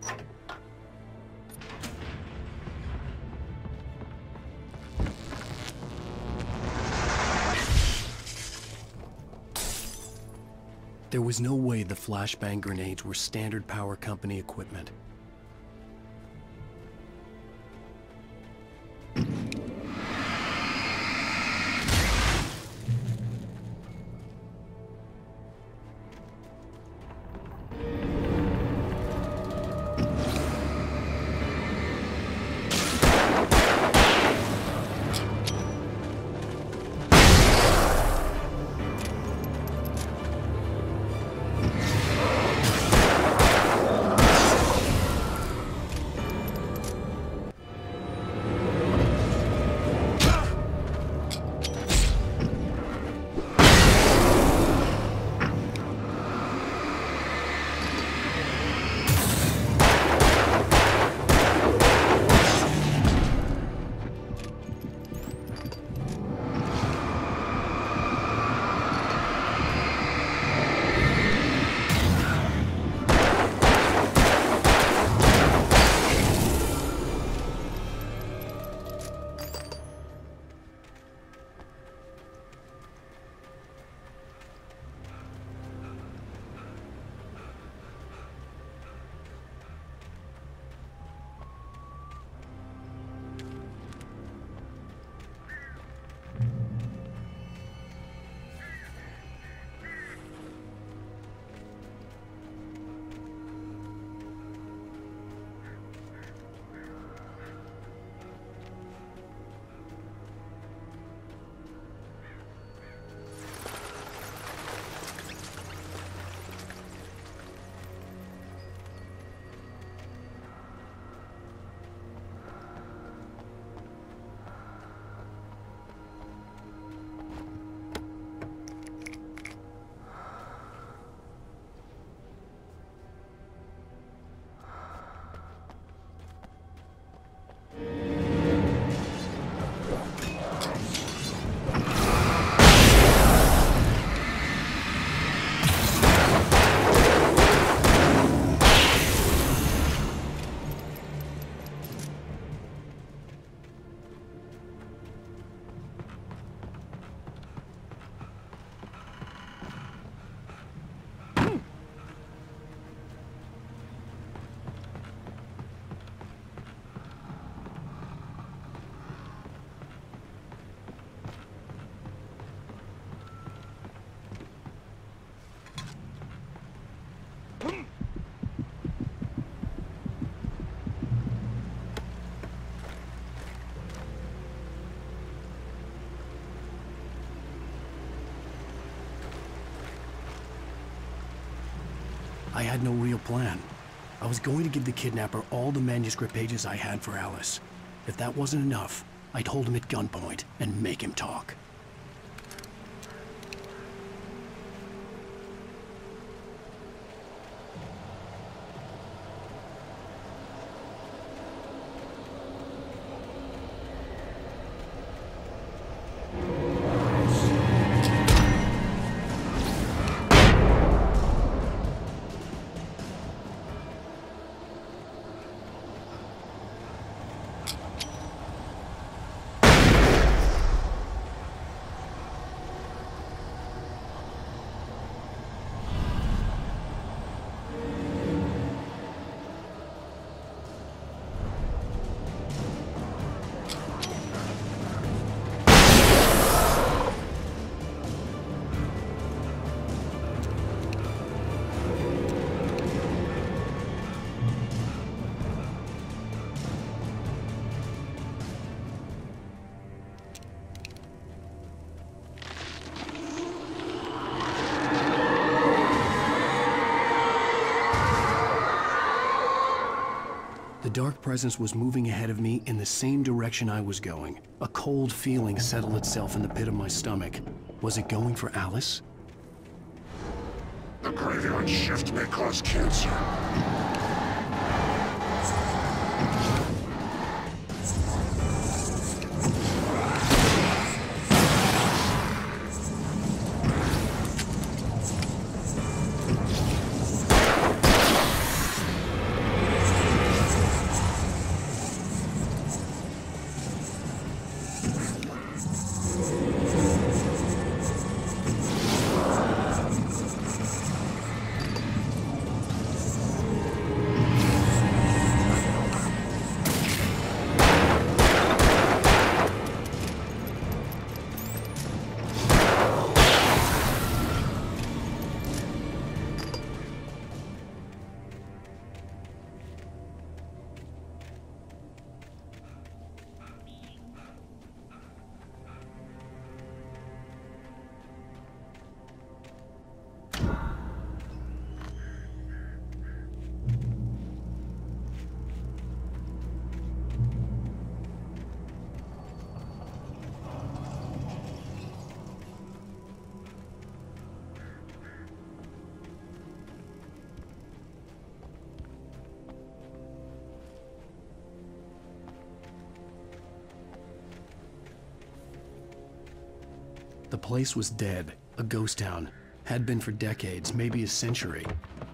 There was no way the flashbang grenades were standard power company equipment. I had no real plan. I was going to give the kidnapper all the manuscript pages I had for Alice. If that wasn't enough, I'd hold him at gunpoint and make him talk. The dark presence was moving ahead of me in the same direction I was going. A cold feeling settled itself in the pit of my stomach. Was it going for Alice? The graveyard shift may cause cancer. The place was dead, a ghost town. Had been for decades, maybe a century.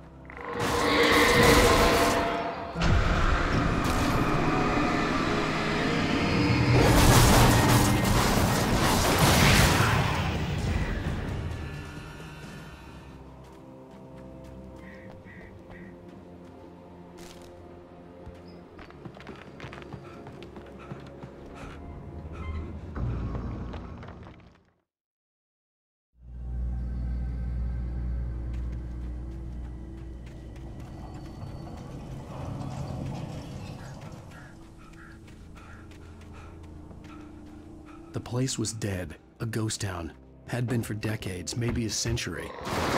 The place was dead, a ghost town. Had been for decades, maybe a century.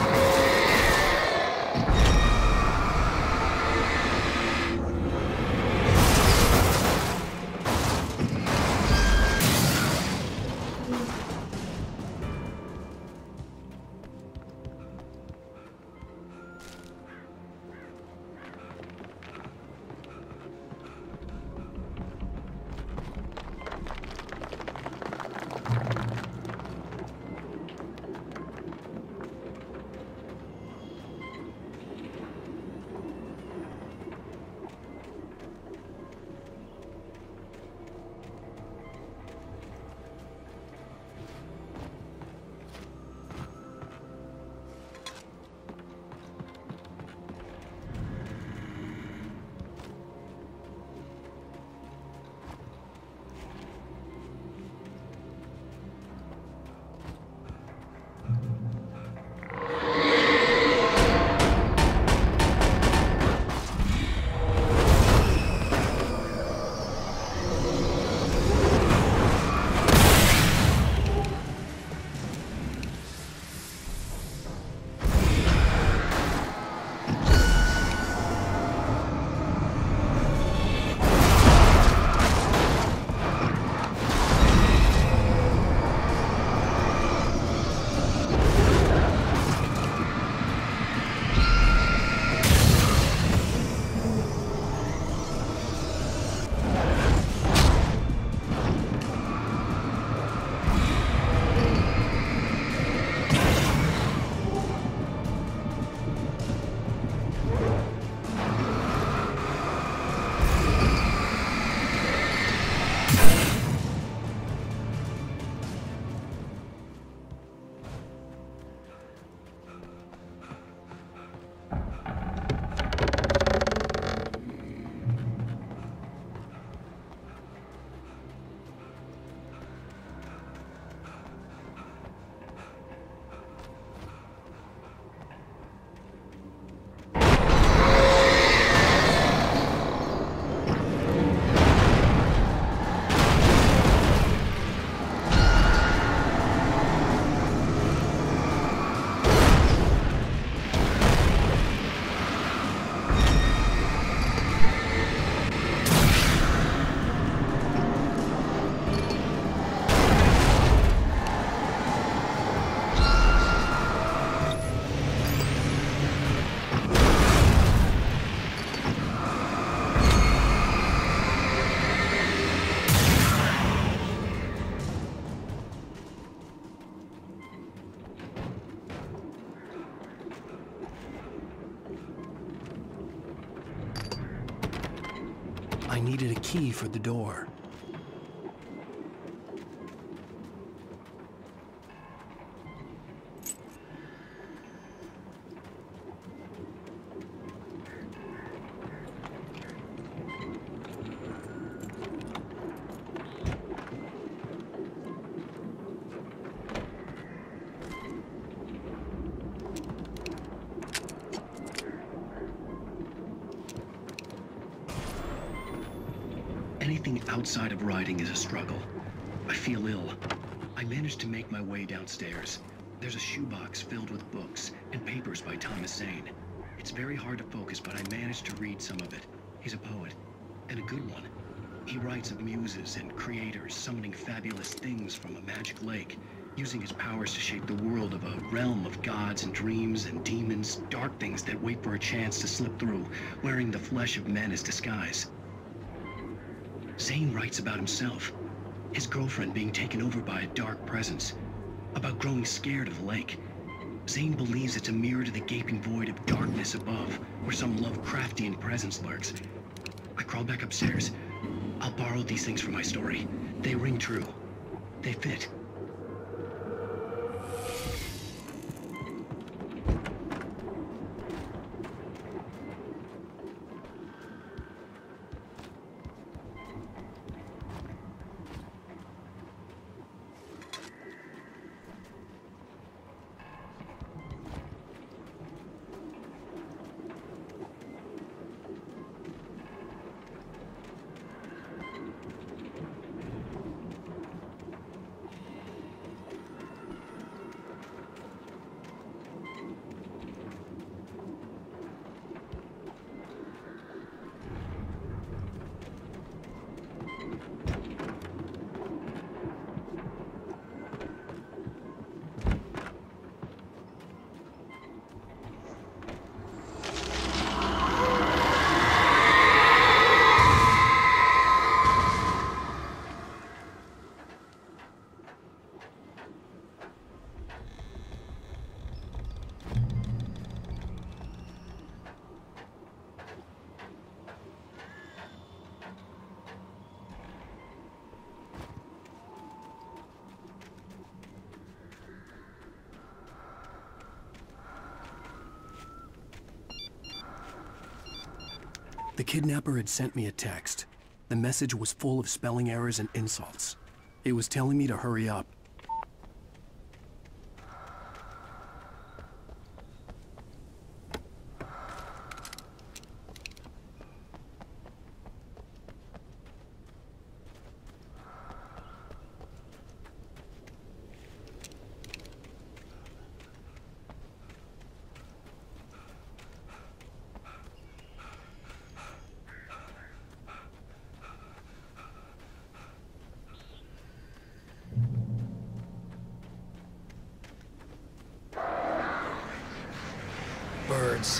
I needed a key for the door. Anything outside of riding is a struggle. I feel ill. I managed to make my way downstairs. There's a shoebox filled with books and papers by Thomas Zane. It's very hard to focus, but I managed to read some of it. He's a poet, and a good one. He writes of muses and creators summoning fabulous things from a magic lake, using his powers to shape the world of a realm of gods and dreams and demons, dark things that wait for a chance to slip through, wearing the flesh of men as disguise. Zane writes about himself, his girlfriend being taken over by a dark presence. about growing scared of the lake. Zane believes it's a mirror to the gaping void of darkness above, where some Lovecraftian presence lurks. I crawl back upstairs. I'll borrow these things for my story. They ring true. They fit. The kidnapper had sent me a text. The message was full of spelling errors and insults. It was telling me to hurry up. Birds.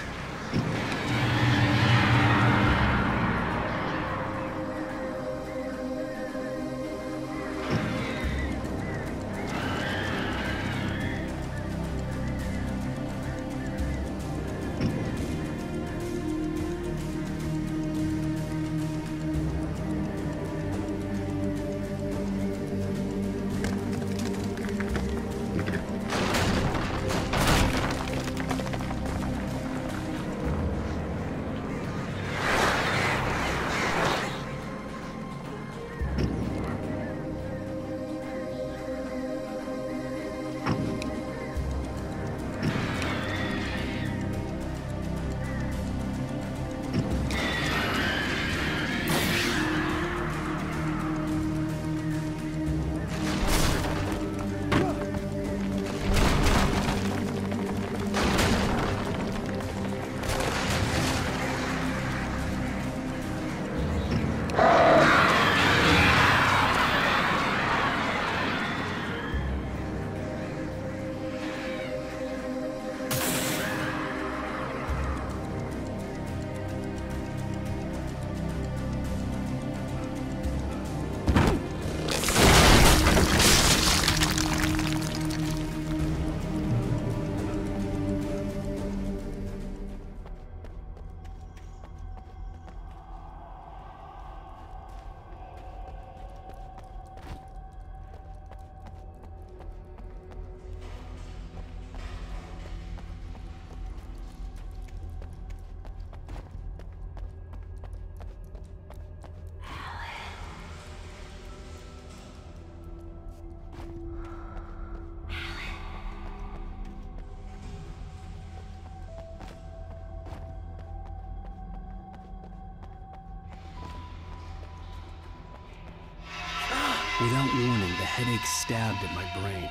Without warning, the headache stabbed at my brain.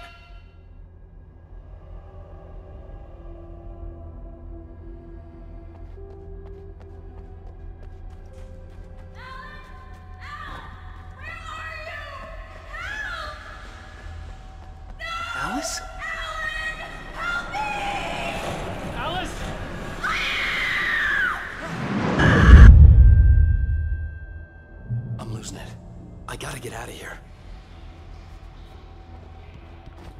Alice? Help me! Alice! I'm losing it. I gotta get out of here.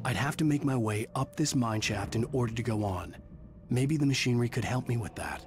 I'd have to make my way up this mine shaft in order to go on. Maybe the machinery could help me with that.